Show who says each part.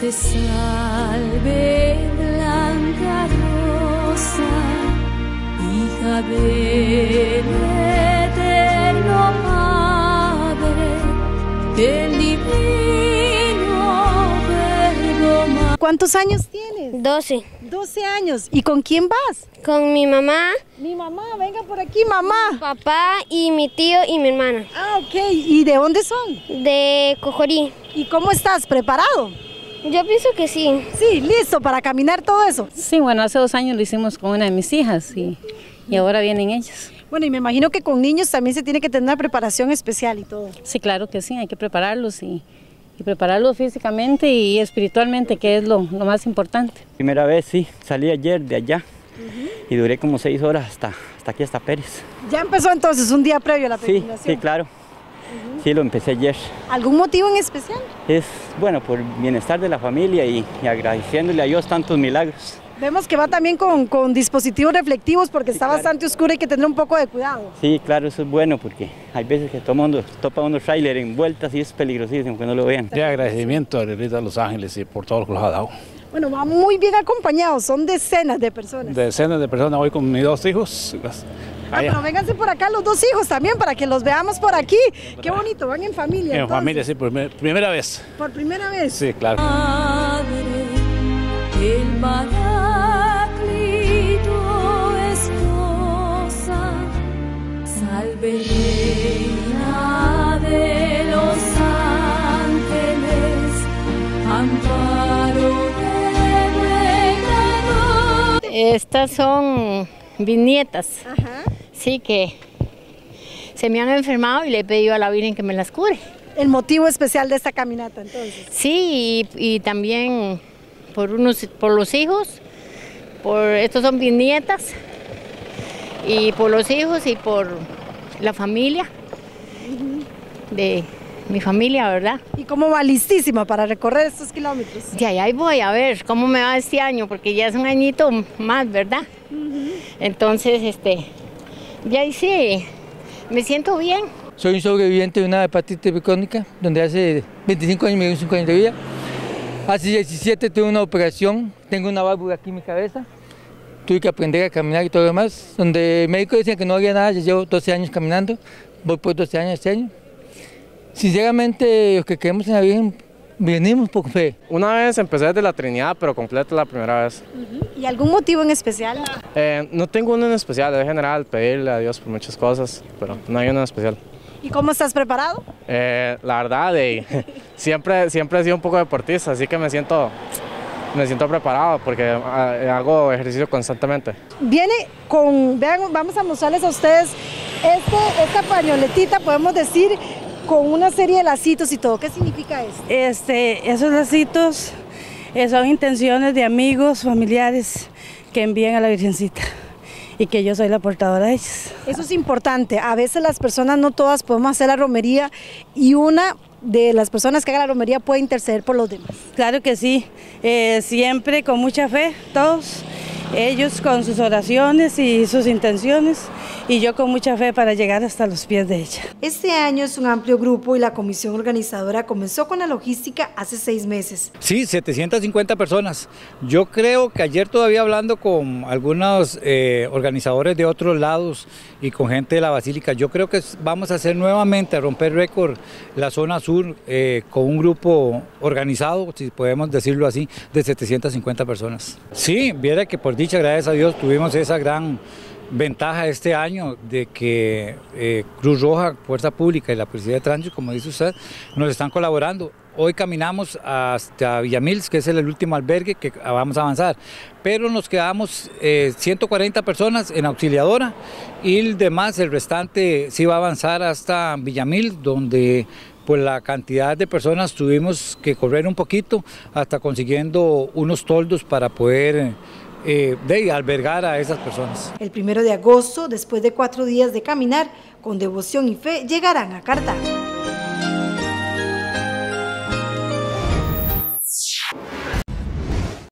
Speaker 1: te salve, blanca rosa, hija del eterno Padre, del divino Verbo.
Speaker 2: ¿Cuántos años tienes?
Speaker 3: 12.
Speaker 2: 12 años. ¿Y con quién vas?
Speaker 3: Con mi mamá,
Speaker 2: Mi mamá, venga por aquí, mamá.
Speaker 3: papá y mi tío y mi hermana.
Speaker 2: Ah, ok. ¿Y de dónde son?
Speaker 3: De Cojorí.
Speaker 2: ¿Y cómo estás? ¿Preparado?
Speaker 3: Yo pienso que sí.
Speaker 2: Sí, listo para caminar todo eso.
Speaker 4: Sí, bueno, hace 2 años lo hicimos con una de mis hijas y ahora vienen ellas.
Speaker 2: Bueno, y me imagino que con niños también se tiene que tener una preparación especial y todo.
Speaker 4: Sí, claro que sí, hay que prepararlos y prepararlos físicamente y espiritualmente, que es lo más importante.
Speaker 5: Primera vez, sí, salí ayer de allá y duré como 6 horas hasta aquí, hasta Pérez.
Speaker 2: Ya empezó entonces un día previo a la
Speaker 5: Sí,
Speaker 2: peregrinación.
Speaker 5: sí, claro. Sí, lo empecé ayer.
Speaker 2: ¿Algún motivo en especial?
Speaker 5: Es, bueno, por el bienestar de la familia y agradeciéndole a Dios tantos milagros.
Speaker 2: Vemos que va también con dispositivos reflectivos porque está bastante oscuro y hay que tener un poco de cuidado.
Speaker 5: Sí, claro, eso es bueno porque hay veces que todo el mundo topa unos trailers en vueltas y es peligrosísimo que no lo vean.
Speaker 6: De agradecimiento a la Iglesia de Los Ángeles y por todo lo que nos ha dado.
Speaker 2: Bueno, va muy bien acompañados, son decenas de personas.
Speaker 6: Decenas de personas, voy con mis 2 hijos.
Speaker 2: Pero vénganse por acá los 2 hijos también para que los veamos por aquí. Qué bonito, van en familia.
Speaker 6: En
Speaker 2: entonces.
Speaker 6: familia, sí, por primera vez.
Speaker 2: ¿Por primera vez?
Speaker 6: Sí, claro.
Speaker 1: Padre, el Paráclito esposa, salve reina de los ángeles, amparo de pecadores.
Speaker 7: Estas son bisnietas, sí, que se me han enfermado y le he pedido a la Virgen que me las cure.
Speaker 2: El motivo especial de esta caminata, entonces.
Speaker 7: Sí, y también por los hijos, estos son bisnietas, y por los hijos y por la familia, de mi familia, ¿verdad?
Speaker 2: ¿Y cómo va? Listísima para recorrer estos kilómetros.
Speaker 7: Y ahí voy a ver cómo me va este año, porque ya es un añito más, ¿verdad? Entonces, ya hice, me siento bien.
Speaker 8: Soy un sobreviviente de una hepatitis B crónica, donde hace 25 años me dio 5 años de vida. Hace 17 tuve una operación, tengo una válvula aquí en mi cabeza. Tuve que aprender a caminar y todo lo demás. Donde el médico decía que no había nada, ya llevo 12 años caminando, voy por 12 años este año. Sinceramente, los que creemos en la Virgen, venimos por fe.
Speaker 9: Una vez empecé desde la Trinidad, pero completa la primera vez.
Speaker 2: ¿Y algún motivo en especial?
Speaker 9: No tengo uno en especial, en general, pedirle a Dios por muchas cosas, pero no hay uno en especial.
Speaker 2: ¿Y cómo estás preparado?
Speaker 9: La verdad, siempre he sido un poco deportista, así que me siento preparado porque hago ejercicio constantemente.
Speaker 2: Viene vean, vamos a mostrarles a ustedes esta pañoletita, podemos decir, con una serie de lacitos y todo. ¿Qué significa esto?
Speaker 10: Esos lacitos son intenciones de amigos, familiares que envían a la Virgencita y que yo soy la portadora de ellos.
Speaker 2: Eso es importante. A veces las personas, no todas, podemos hacer la romería y una de las personas que haga la romería puede interceder por los demás.
Speaker 10: Claro que sí, siempre con mucha fe, todos, ellos con sus oraciones y sus intenciones, y yo con mucha fe para llegar hasta los pies de ella.
Speaker 2: Este año es un amplio grupo y la comisión organizadora comenzó con la logística hace 6 meses.
Speaker 11: Sí, 750 personas. Yo creo que ayer todavía hablando con algunos organizadores de otros lados y con gente de la Basílica, yo creo que vamos a hacer nuevamente, a romper récord la zona sur con un grupo organizado, si podemos decirlo así, de 750 personas. Sí, viera que por dicha, gracias a Dios, tuvimos esa gran ventaja este año de que Cruz Roja, Fuerza Pública y la Policía de Tránsito, como dice usted, nos están colaborando. Hoy caminamos hasta Villamil, que es el último albergue que vamos a avanzar, pero nos quedamos 140 personas en Auxiliadora y el demás, el restante, sí va a avanzar hasta Villamil, donde por la cantidad de personas tuvimos que correr un poquito hasta consiguiendo unos toldos para poder albergar a esas personas.
Speaker 2: El 1 de agosto, después de 4 días de caminar, con devoción y fe, llegarán a Cartago.